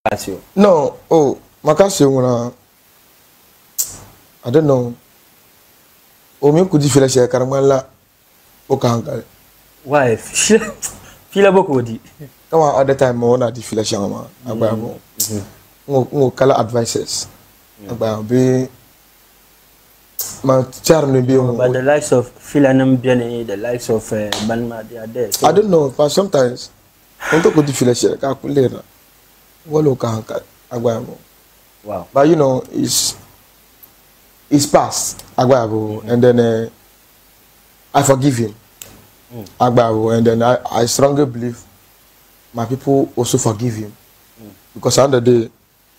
No, oh, Makasio, I don't know. O me could you feel like Caramala Okanga? Why? Feel about Cody. Come on, at the time, more than the Filashama, about no color advices about be my charm be but the likes of Philanum Jenny, the likes of Banma, they are there. So I don't know, but sometimes I don't go to Filash, calculator. Wow. But you know, it's past Agbabu, and then I forgive him. Agbabu, and then I strongly believe my people also forgive him. Because under the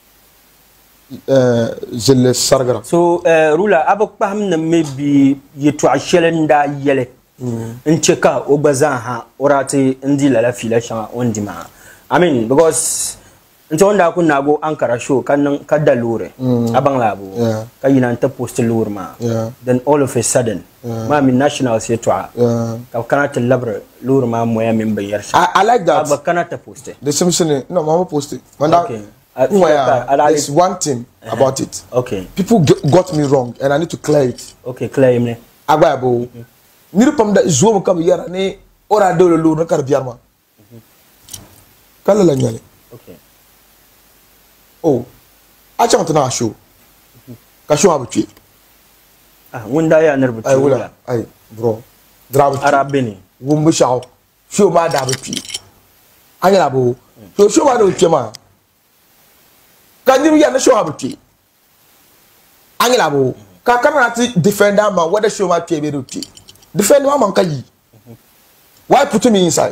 Sargara. So Rula Abokpam maybe you try shelling that yellow in Cheka Obazaha Orate Ndila Filasha on demand. I mean, because Ntonda kuna go Ankara show kada lure abang labo kayina anta post lure ma then all of a sudden ma min national setwa ka kana ta labre lure ma moya min bayar I like that but kana ta post the Simpson no mama post it okay there's one thing about it okay people got me wrong and I need to clear it okay clear me agabo nirupam da zo kam yara ne ora do lure kar biarma kala la nyale okay. Oh, I can't na show. Kasho abuchi. Ah, wunda ya nerbuchi. Ay wula, ay bro. Drabuchi. Arabini. Wumbu shao. Show ma dabuchi. Anya labo. So show ma dabuchi ma. Kandiru ya na show abuchi. Anya labo. Ka kana ti defender ma whether show ma pie beruchi. Defender ma man kayi. Why put me inside?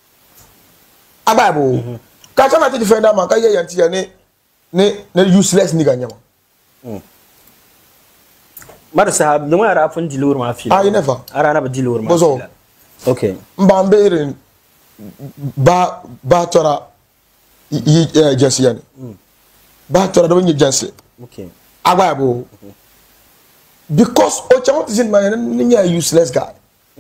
Ababo. Ka kana ti defender ma kayi yanti ya ne useless nigga nyama. Mara sahab no ara fun dilur ma fi. I never. Ara na ba dilur ma. Bozo. Okay. Mbambe ba tora agency yani. Ba tora do agency. Okay. Agba because Ochamot is in my useless guy.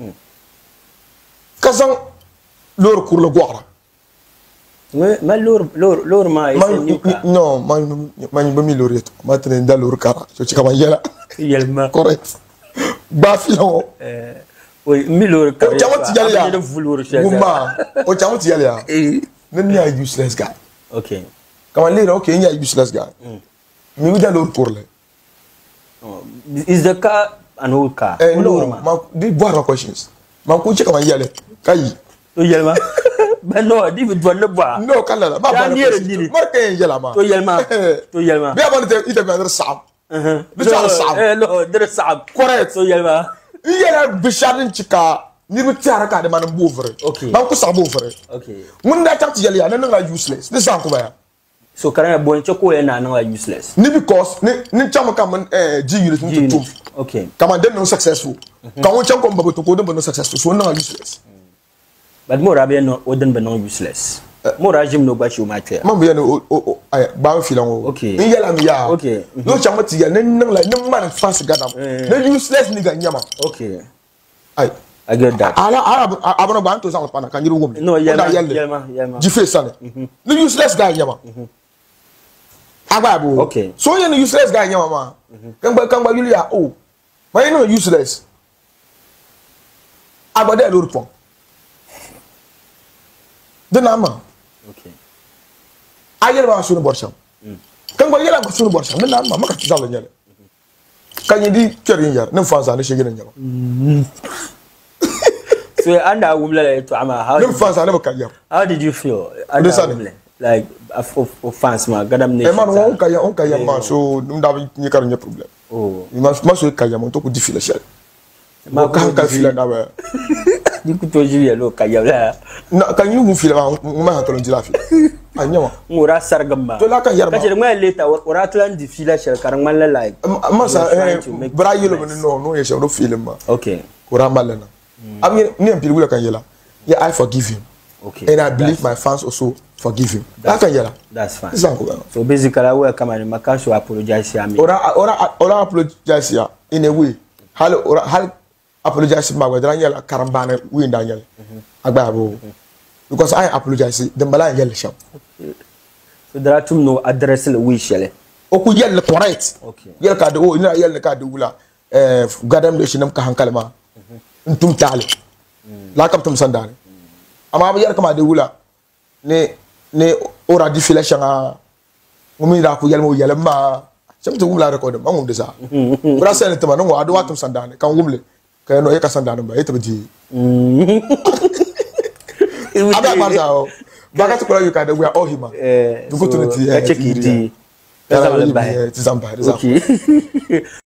Kazan lor kurlo gwara. Ma lor ma no man ba mi loreto ma tene da lor kara so ci kama yela yelma correct ba fi lo oui mi lor kara o jamot yela ya mumba o jamot yela ya nem ya useless guy okay kama lero okay ya useless guy mi wi da lor kurle is the car an old car no ma di boire questions ma ko ci kama yela kai to yelma but no, David one no bar. No, Canada. Ma to Yelma. Be about it, either Sam. No, there is Sam. Correct. So Yelma. Yela Bishadin Chica, Nibu Tiaraka, the man over it. Okay. Banco Sab over it. Okay. When that up to Yelia, no longer useless. This is where. So can I born choco and I know useless? Ni because ni chama come and G unit to two. Okay. Come on, then no successful. Come on, chama come to go no successful. So no useless. But more Arabian no wouldn't be no useless. More Rajim no but you might tell. Mamma no bow filang. Okay. In Yela ya. Okay. No chamati ya no like no man fast gadam. No useless nigga nyama. Okay. I get that. I want to go to some pana. Can you woman? No, Yelma. Jife sana. No useless guy nyama. Ababu. Okay. So you no useless guy nyama ma. Kangba Yulia oh. Why you no useless? Abade lorupon. The number. Okay. I get about soon abortion. Can go yell soon abortion. The number, Macatizal. Can you do carrying your no fans and shaking in so, and I will let it to Ama. How did you feel? Like, of fans, my goddamn name. Man, so don't you carry your problem. Oh, you must Kayam to differ a shell. My can't feel another. You could tell you look Kayam. Can you move my laugh? I know. Mura Sargamba. To like a year later or Atlant the Filash Caramala like Massa, but I no, yes, I don't feel him. Okay. Kuramalena. I mean, near Pilula Kanyela. Yeah, I forgive him. Okay. And I believe my fans also forgive him. That's fine. So basically, I will come and Makasu apologize here. Or apologize here in a way. How apologize to my Daniel Carambana win Daniel. Because I apologize, the Malay yellow shop. so dara tum no address le wi shele o ku yel correct okay yel ka de o ina yel ka de wula gadam de shinam ka hankalma ntum tale la kam tum sandane ama ba yel kama de wula ne ora di fila shanga ngumi da ku yel mo yel ma sam to wula record ma ngum de sa bra sen tama no adu watum sandane kan wumle kay no e ka sandane ba etabe ji Ada barza o. Baga tukula you kada we are all human. So, check it. Tizamba. Okay.